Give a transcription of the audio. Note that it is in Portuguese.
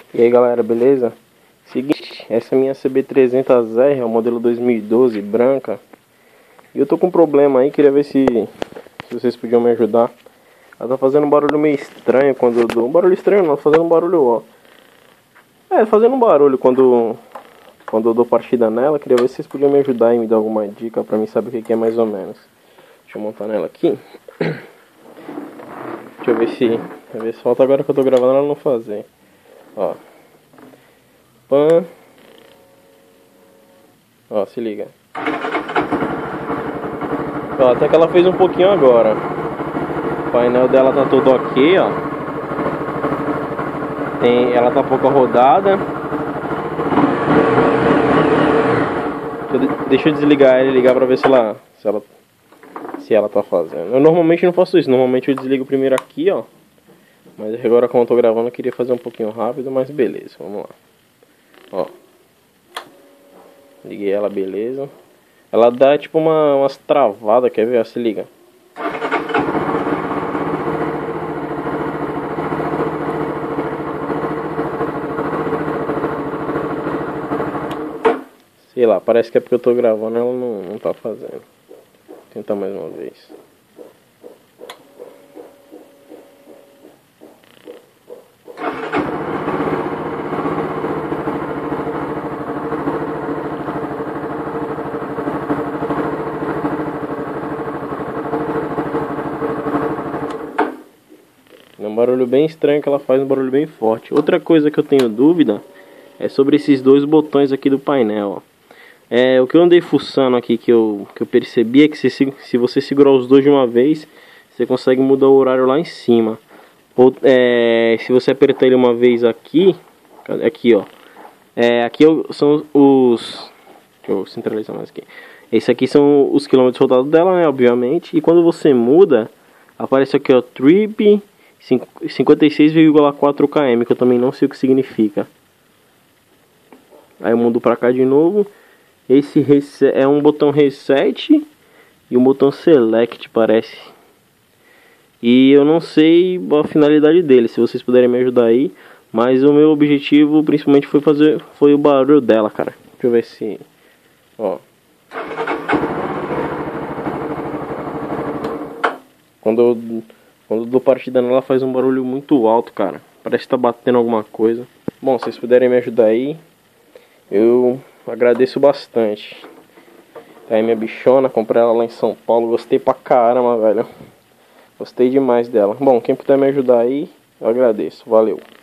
E aí galera, beleza? Seguinte, essa é a minha CB300R, é o modelo 2012, branca. E eu tô com um problema aí, queria ver se vocês podiam me ajudar. Ela tá fazendo um barulho meio estranho quando eu dou... Um barulho estranho não, fazendo um barulho, ó. Fazendo um barulho quando eu dou partida nela. Queria ver se vocês podiam me ajudar e me dar alguma dica pra mim saber o que é mais ou menos. Deixa eu montar nela aqui. Deixa eu ver se falta agora que eu tô gravando ela não fazer. Ó. Pan. Ó, se liga. Ó, até que ela fez um pouquinho agora. O painel dela tá todo ok, ó. Ela tá pouco rodada. Deixa eu desligar ela e ligar pra ver se ela tá fazendo. Eu normalmente não faço isso. Normalmente eu desligo primeiro aqui, ó. Mas agora como eu tô gravando eu queria fazer um pouquinho rápido, mas beleza, vamos lá. Ó. Liguei ela, beleza. Ela dá tipo umas travadas, quer ver? Ó, se liga. Sei lá, parece que é porque eu tô gravando, ela não tá fazendo. Vou tentar mais uma vez. É um barulho bem estranho que ela faz, um barulho bem forte. Outra coisa que eu tenho dúvida é sobre esses dois botões aqui do painel, ó. O que eu andei fuçando aqui, que eu percebi é que se você segurar os dois de uma vez, você consegue mudar o horário lá em cima. Ou se você apertar ele uma vez aqui, aqui ó, são os, deixa eu centralizar mais aqui. Esse aqui são os quilômetros rodados dela, né, obviamente. E quando você muda, aparece aqui ó, trip 56,4 km, que eu também não sei o que significa. Aí eu mudo pra cá de novo. Esse é um botão reset e um botão select, parece. E eu não sei a finalidade dele, se vocês puderem me ajudar aí. Mas o meu objetivo principalmente foi o barulho dela, cara. Deixa eu ver se... Ó. Quando eu dou partida nela, ela faz um barulho muito alto, cara. Parece que tá batendo alguma coisa. Bom, se vocês puderem me ajudar aí, eu agradeço bastante. Tá aí minha bichona, comprei ela lá em São Paulo. Gostei pra caramba, velho. Gostei demais dela. Bom, quem puder me ajudar aí, eu agradeço. Valeu.